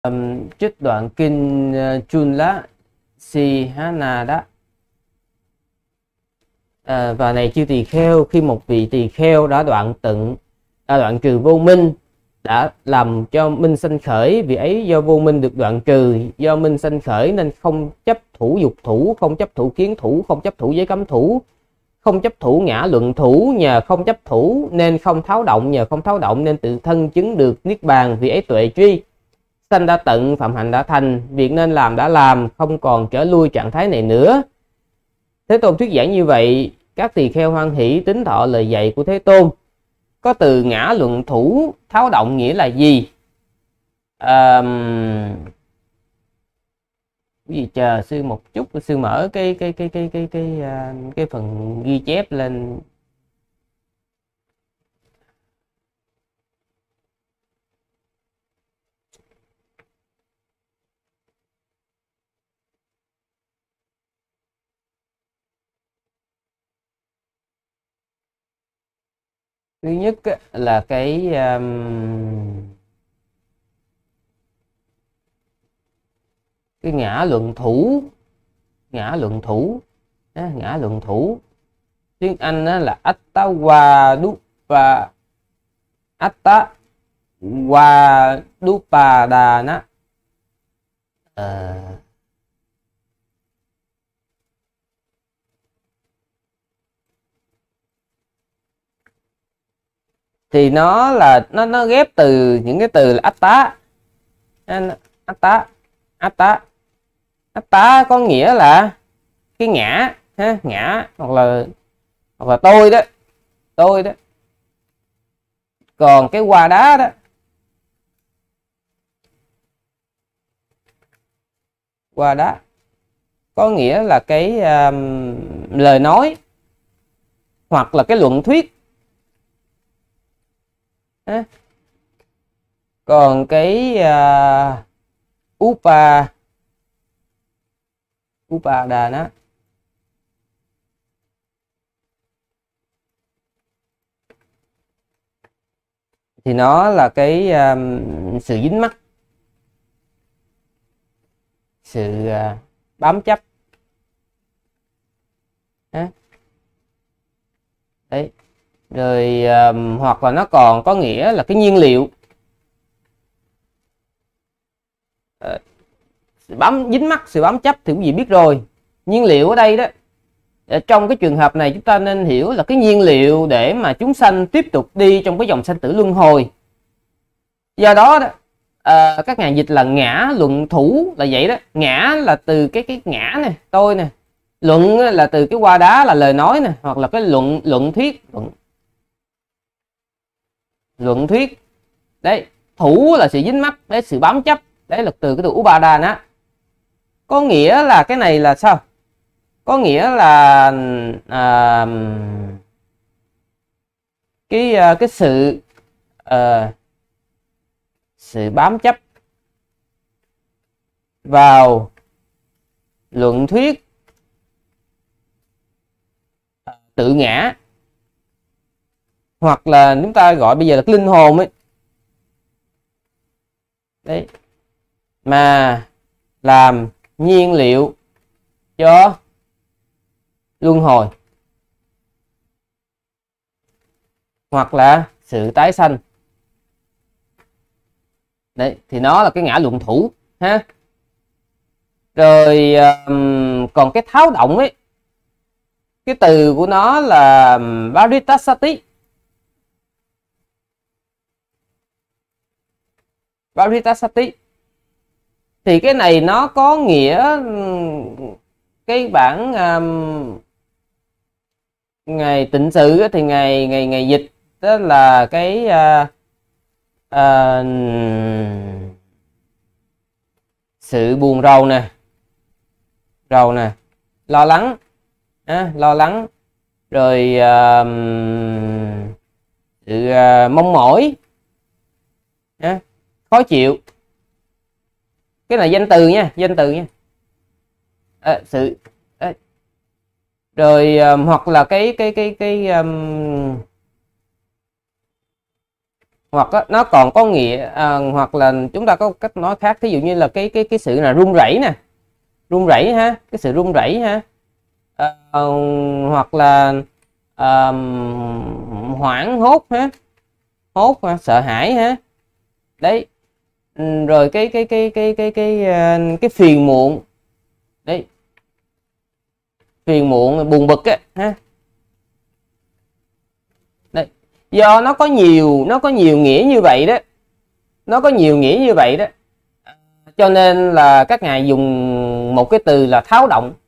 Trích đoạn kinh Chunla Sihana. Và này chư tỳ kheo, khi một vị tỳ kheo đã đoạn trừ vô minh, đã làm cho minh sanh khởi, vì ấy do vô minh được đoạn trừ, do minh sanh khởi nên không chấp thủ dục thủ, không chấp thủ kiến thủ, không chấp thủ giới cấm thủ, không chấp thủ ngã luận thủ, nhờ không chấp thủ nên không tháo động, nhờ không tháo động nên tự thân chứng được niết bàn, vì ấy tuệ tri. Sanh đã tận, phạm hạnh đã thành, việc nên làm đã làm, không còn trở lui trạng thái này nữa. Thế Tôn thuyết giảng như vậy, các tỳ kheo hoan hỷ tín thọ lời dạy của Thế Tôn. Có từ ngã luận thủ tháo động nghĩa là gì? Gì chờ sư một chút, sư mở cái phần ghi chép lên. Thứ nhất là cái ngã luận thủ. Ngã luận thủ tiếng Anh là Attawadupadana. Thì nó là nó ghép từ những cái từ là atta có nghĩa là cái ngã ha, ngã hoặc là tôi đó. Còn cái qua đá đó, qua đá có nghĩa là cái lời nói hoặc là cái luận thuyết. Còn cái Upadana thì nó là cái sự dính mắc, sự bám chấp. Đấy. Rồi hoặc là nó còn có nghĩa là cái nhiên liệu, sự dính mắc, sự bám chấp thì quý vị biết rồi. Nhiên liệu ở đây đó, trong cái trường hợp này chúng ta nên hiểu là cái nhiên liệu để mà chúng sanh tiếp tục đi trong cái dòng sanh tử luân hồi. Do đó đó, các ngài dịch là ngã luận thủ là vậy đó. Ngã là từ cái ngã này, tôi nè. Luận là từ cái qua đá là lời nói nè, hoặc là cái luận thuyết. Đấy, thủ là sự dính mắc, đấy, sự bám chấp. Đấy là từ cái từ Upadana. Có nghĩa là cái này là sao? Có nghĩa là cái sự bám chấp vào luận thuyết tự ngã, hoặc là chúng ta gọi bây giờ là cái linh hồn ấy. Đấy, mà làm nhiên liệu cho luân hồi hoặc là sự tái sanh. Đấy, thì nó là cái ngã luận thủ ha. Rồi còn cái tháo động ấy, cái từ của nó là Paritasati. Thì cái này nó có nghĩa, cái bản ngày tịnh sự thì ngày dịch đó là cái sự buồn rầu nè, lo lắng, rồi sự mong mỏi, khó chịu. Cái này danh từ nha, sự rồi hoặc là cái hoặc nó còn có nghĩa hoặc là chúng ta có cách nói khác, thí dụ như là cái sự là run rẩy nè, run rẩy ha, cái sự run rẩy ha, hoặc là hoảng hốt ha, hốt ha, sợ hãi ha, đấy. Rồi cái phiền muộn đấy, phiền muộn, buồn bực á ha, đấy. Do nó có nhiều nghĩa như vậy đó, nó có nhiều nghĩa như vậy đó, cho nên là các ngài dùng một cái từ là tháo động.